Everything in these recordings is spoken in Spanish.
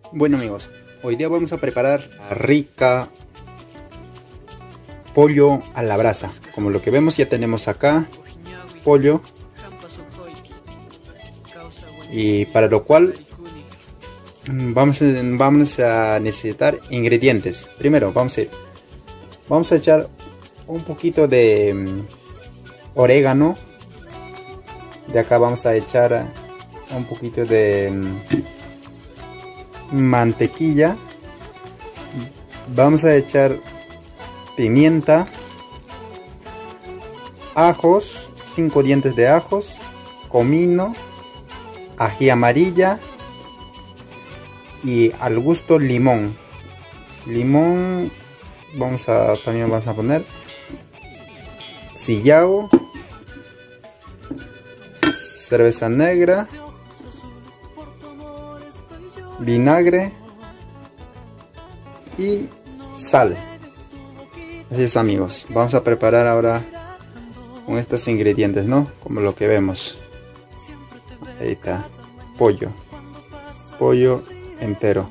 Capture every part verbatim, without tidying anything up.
Bueno amigos, hoy día vamos a preparar la rica pollo a la brasa. Como lo que vemos, ya tenemos acá pollo, y para lo cual vamos a, vamos a necesitar ingredientes. Primero vamos a, vamos a echar un poquito de um, orégano. De acá vamos a echar un poquito de um, mantequilla. Vamos a echar pimienta, ajos, cinco dientes de ajos, comino, ají amarilla y al gusto limón. Limón vamos a también vamos a poner sillao, cerveza negra, vinagre y sal. Así es amigos, vamos a preparar ahora con estos ingredientes, ¿no? Como lo que vemos. Ahí está, pollo, pollo entero.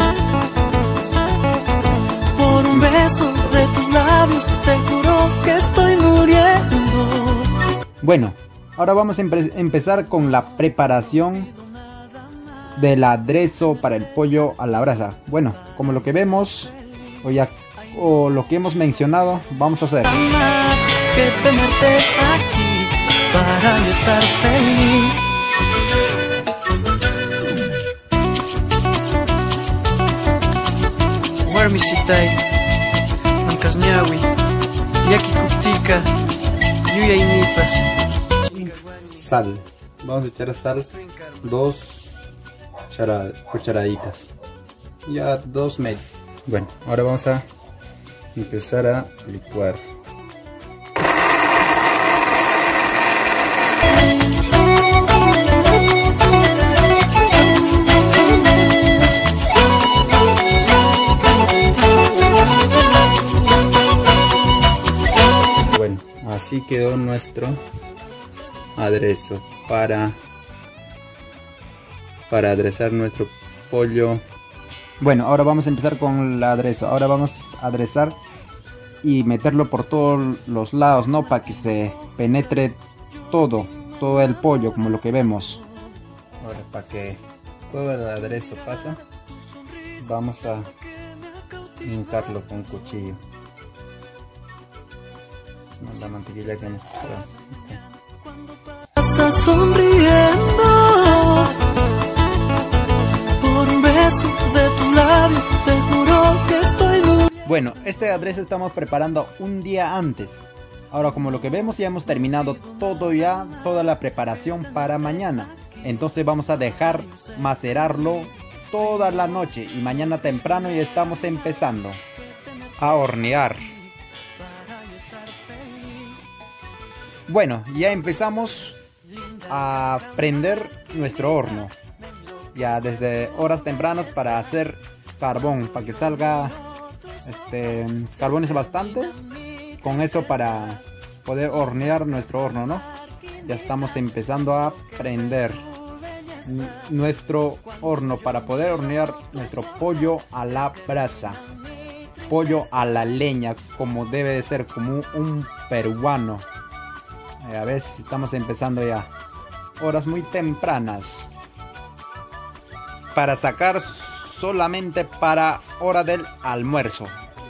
Por un beso de tus labios te juro que estoy muriendo. Bueno, ahora vamos a empe empezar con la preparación del aderezo para el pollo a la brasa. Bueno, como lo que vemos o, ya, o lo que hemos mencionado, vamos a hacer Más que tenerte aquí para yo estar feliz. Warmisitay, Ancasñawi, Yaki Kuptika, Yuya y Nipas. sal. Vamos a echar sal, dos cucharaditas, ya dos medios. Bueno, ahora vamos a empezar a licuar. Bueno, así quedó nuestro aderezo para para aderezar nuestro pollo. Bueno, ahora vamos a empezar con el aderezo. Ahora vamos a aderezar y meterlo por todos los lados, ¿no? Para que se penetre todo, todo el pollo, como lo que vemos. Ahora, para que todo el aderezo pase, vamos a untarlo con un cuchillo. La mantequilla que hemos puesto. Pasa sonriendo por un beso de tus labios te juro que estoy muriendo. Bueno, este aderezo estamos preparando un día antes. Ahora, como lo que vemos, ya hemos terminado todo ya, toda la preparación para mañana. Entonces vamos a dejar macerarlo toda la noche y mañana temprano ya estamos empezando a hornear. Bueno, ya empezamos a prender nuestro horno. Ya desde horas tempranas para hacer carbón, para que salga este carbón es bastante. Con eso para poder hornear nuestro horno, ¿no? Ya estamos empezando a prender nuestro horno para poder hornear nuestro pollo a la brasa. Pollo a la leña, como debe de ser, como un peruano. A ver si estamos empezando ya. Horas muy tempranas. Para sacar solamente para hora del almuerzo.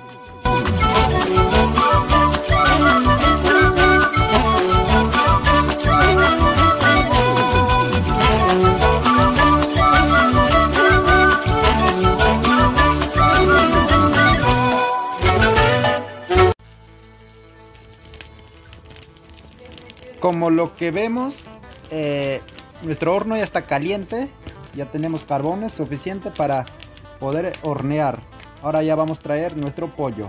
Como lo que vemos, eh, nuestro horno ya está caliente. Ya tenemos carbones suficientes para poder hornear. Ahora ya vamos a traer nuestro pollo.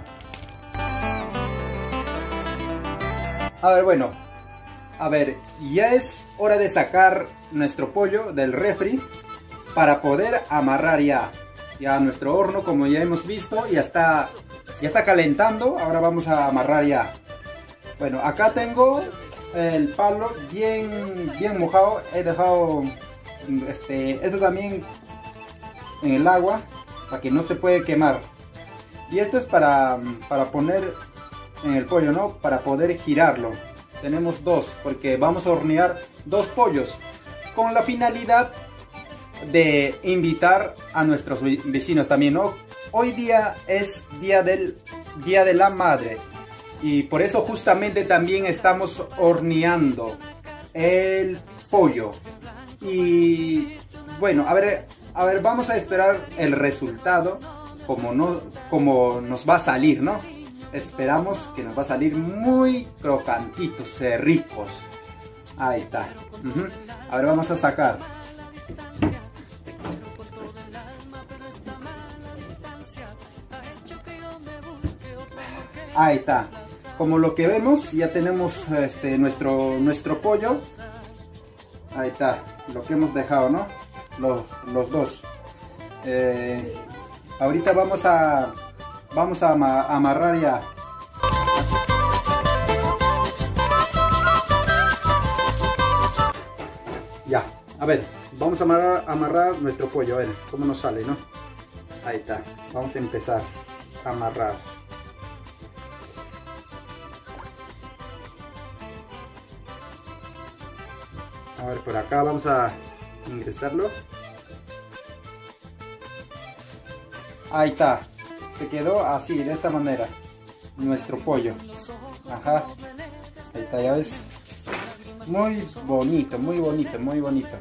A ver, bueno. A ver, ya es hora de sacar nuestro pollo del refri para poder amarrar ya. Ya nuestro horno, como ya hemos visto, ya está, ya está calentando. Ahora vamos a amarrar ya. Bueno, acá tengo el palo bien, bien mojado. He dejado este, esto también en el agua para que no se puede quemar. Y esto es para, para poner en el pollo, ¿no? Para poder girarlo. Tenemos dos, porque vamos a hornear dos pollos con la finalidad de invitar a nuestros vecinos también, ¿no? Hoy día es día del día de la madre y por eso justamente también estamos horneando el pollo. Y bueno, a ver, a ver, vamos a esperar el resultado, como no, como nos va a salir, ¿no? Esperamos que nos va a salir muy crocantitos, eh, ricos. Ahí está. Uh-huh. A ver, vamos a sacar. Ahí está. Como lo que vemos, ya tenemos este, nuestro, nuestro pollo. Ahí está. Lo que hemos dejado, ¿no? Los, los dos. Eh, ahorita vamos a, vamos a amarrar ya. Ya. A ver, vamos a amarrar, amarrar nuestro pollo. A ver cómo nos sale, ¿no? Ahí está. Vamos a empezar a amarrar. A ver, por acá vamos a ingresarlo. Ahí está. Se quedó así, de esta manera. Nuestro pollo. Ajá. Ahí está, ya ves. Muy bonito, muy bonito, muy bonito.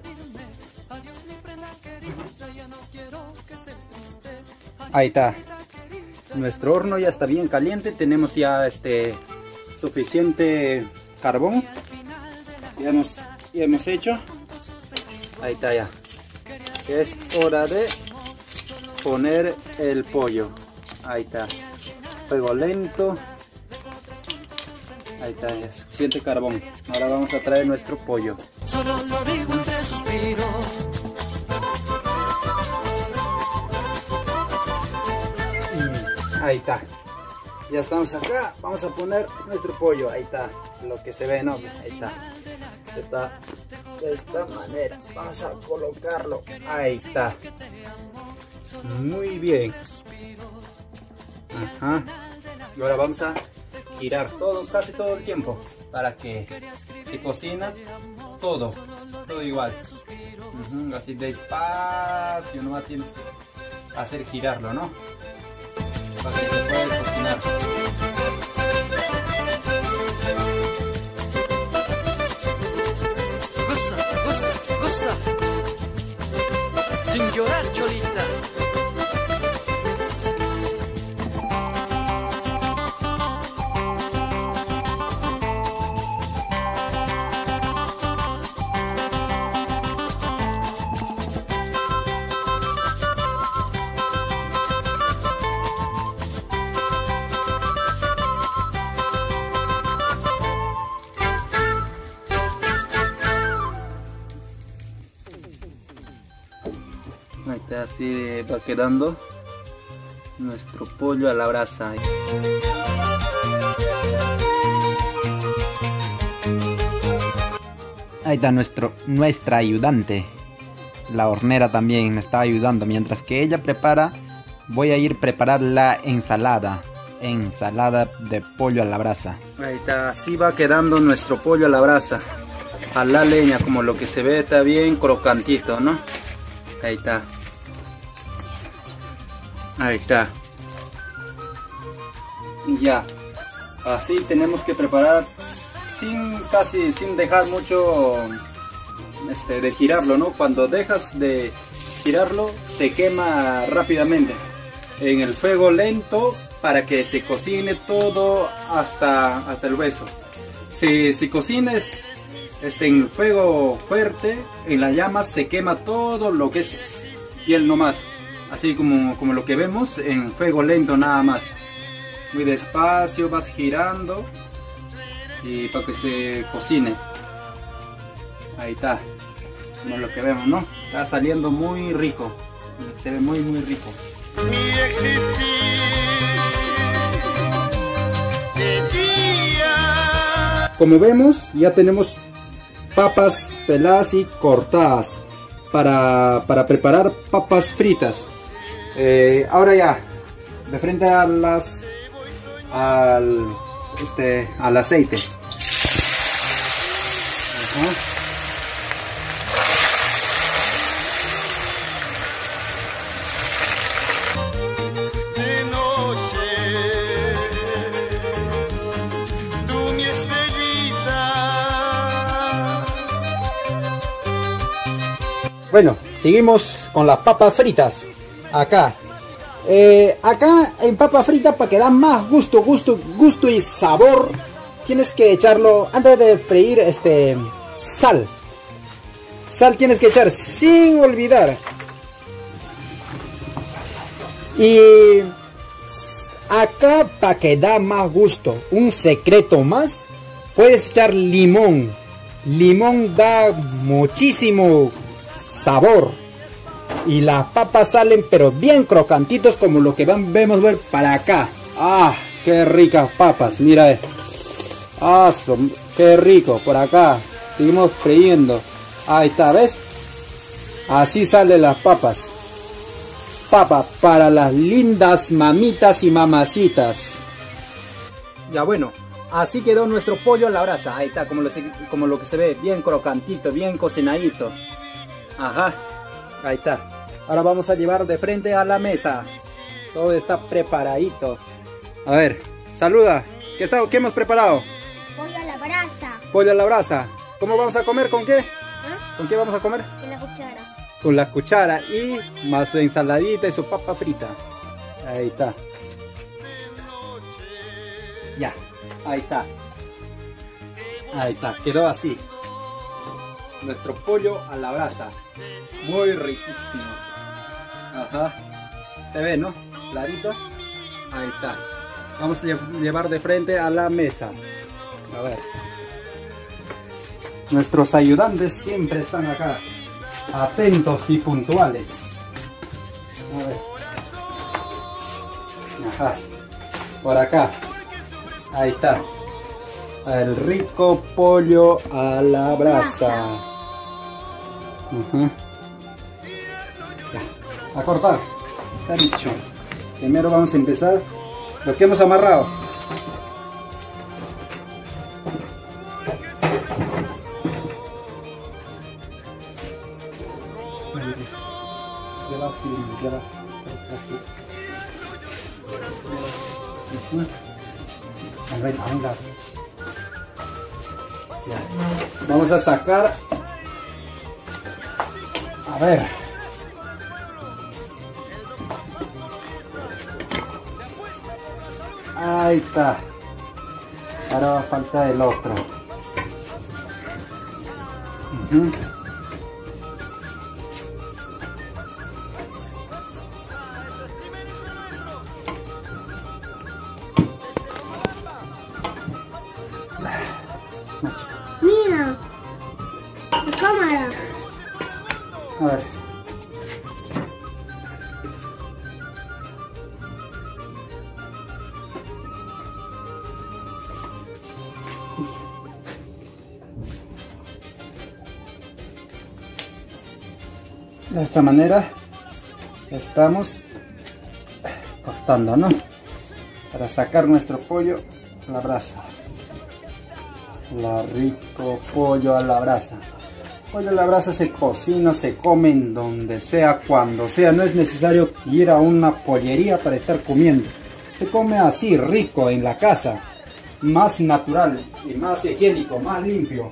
Ahí está. Nuestro horno ya está bien caliente. Tenemos ya este suficiente carbón. Ya hemos, ya hemos hecho. Ahí está ya. Es hora de poner el pollo. Ahí está. Fuego lento. Ahí está, ya suficiente carbón. Ahora vamos a traer nuestro pollo. Solo lo digo entre suspiros. Ahí está. Ya estamos acá. Vamos a poner nuestro pollo. Ahí está. Lo que se ve, ¿no? Ahí está. Está de esta manera. Vamos a colocarlo. Ahí está. Muy bien. Ajá. Y ahora vamos a girar todo, casi todo el tiempo, para que se cocina todo, todo igual. Uh-huh. Así despacio, nomás tienes que hacer girarlo, ¿no? Para que se pueda cocinar. Goza, goza, goza. Sin llorar, cholita. Ahí está, así va quedando nuestro pollo a la brasa. Ahí está nuestro, nuestra ayudante. La hornera también me está ayudando. Mientras que ella prepara, voy a ir a preparar la ensalada. Ensalada de pollo a la brasa. Ahí está, así va quedando nuestro pollo a la brasa. A la leña, como lo que se ve, está bien crocantito, ¿no? Ahí está. Ahí está. Y ya. Así tenemos que preparar sin casi sin dejar mucho este, de girarlo, ¿no? Cuando dejas de girarlo se quema rápidamente. En el fuego lento para que se cocine todo hasta, hasta el hueso. Si, si cocines este, en fuego fuerte, en las llamas se quema todo lo que es piel nomás. Así como, como lo que vemos en fuego lento nada más. Muy despacio vas girando y para que se cocine. Ahí está, como lo que vemos, ¿no? Está saliendo muy rico, se ve muy muy rico. Mi existir de día. Como vemos, ya tenemos papas peladas y cortadas. para, para preparar papas fritas. Eh, ahora ya, de frente a las, al, este, al aceite. Ajá. Bueno, seguimos con las papas fritas. Acá. Eh, acá en papa frita, para que da más gusto, gusto, gusto y sabor, tienes que echarlo antes de freír, este, sal. Sal tienes que echar sin olvidar. Y acá, para que da más gusto, un secreto más, puedes echar limón. Limón da muchísimo sabor y las papas salen pero bien crocantitos, como lo que van, vemos ver para acá. Ah, qué ricas papas, mira, ah, son, qué rico. Por acá seguimos friendo. Ahí está, ¿ves? Así salen las papas. Papa para las lindas mamitas y mamacitas. Ya, bueno, así quedó nuestro pollo a la brasa. Ahí está, como lo, como lo que se ve, bien crocantito, bien cocinadito. Ajá, ahí está. Ahora vamos a llevar de frente a la mesa. Todo está preparadito. A ver, saluda. ¿Qué, está, qué hemos preparado? Pollo a la brasa. Pollo a la brasa. ¿Cómo vamos a comer? ¿Con qué? ¿Ah? ¿Con qué vamos a comer? Con la cuchara. Con la cuchara y más su ensaladita y su papa frita. Ahí está. Ya, ahí está. Ahí está, quedó así. Nuestro pollo a la brasa. Muy riquísimo. Ajá. Se ve, ¿no? Clarito. Ahí está. Vamos a llevar de frente a la mesa. A ver. Nuestros ayudantes siempre están acá, atentos y puntuales. A ver. Ajá. Por acá. Ahí está. El rico pollo a la brasa. Uh-huh. Ya. A cortar. Está dicho. Primero vamos a empezar lo que hemos amarrado. Ya. Vamos a sacar, a ver, ahí está. Ahora va a faltar el otro. Uh-huh. Mira, la cámara. A ver. De esta manera estamos cortando, ¿no? Para sacar nuestro pollo a la brasa. La rico pollo a la brasa. Pollo a la brasa se cocina, se come en donde sea, cuando sea. No es necesario ir a una pollería para estar comiendo. Se come así, rico, en la casa. Más natural y más higiénico, más limpio.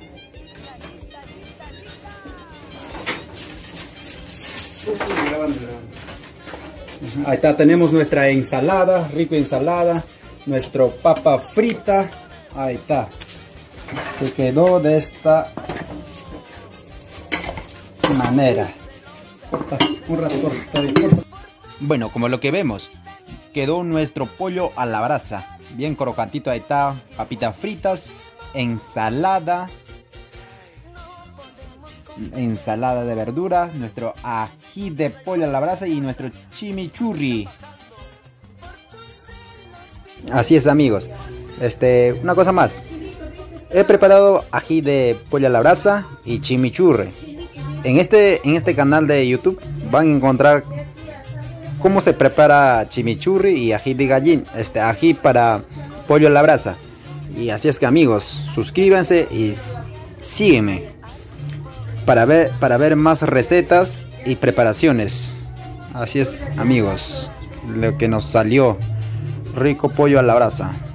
Ahí está, tenemos nuestra ensalada, rico ensalada. Nuestro papa frita. Ahí está. Se quedó de esta manera. Corta, un rato, corta, corta. Bueno, como lo que vemos, quedó nuestro pollo a la brasa. Bien crocantito, ahí está. Papitas fritas, ensalada. Ensalada de verdura, nuestro ají de pollo a la brasa y nuestro chimichurri. Así es, amigos. Este, una cosa más. He preparado ají de pollo a la brasa y chimichurri. en este, en este canal de YouTube van a encontrar cómo se prepara chimichurri y ají de gallina, este ají para pollo a la brasa. Y así es que amigos, suscríbanse y sígueme para ver, para ver más recetas y preparaciones. Así es amigos, lo que nos salió, rico pollo a la brasa.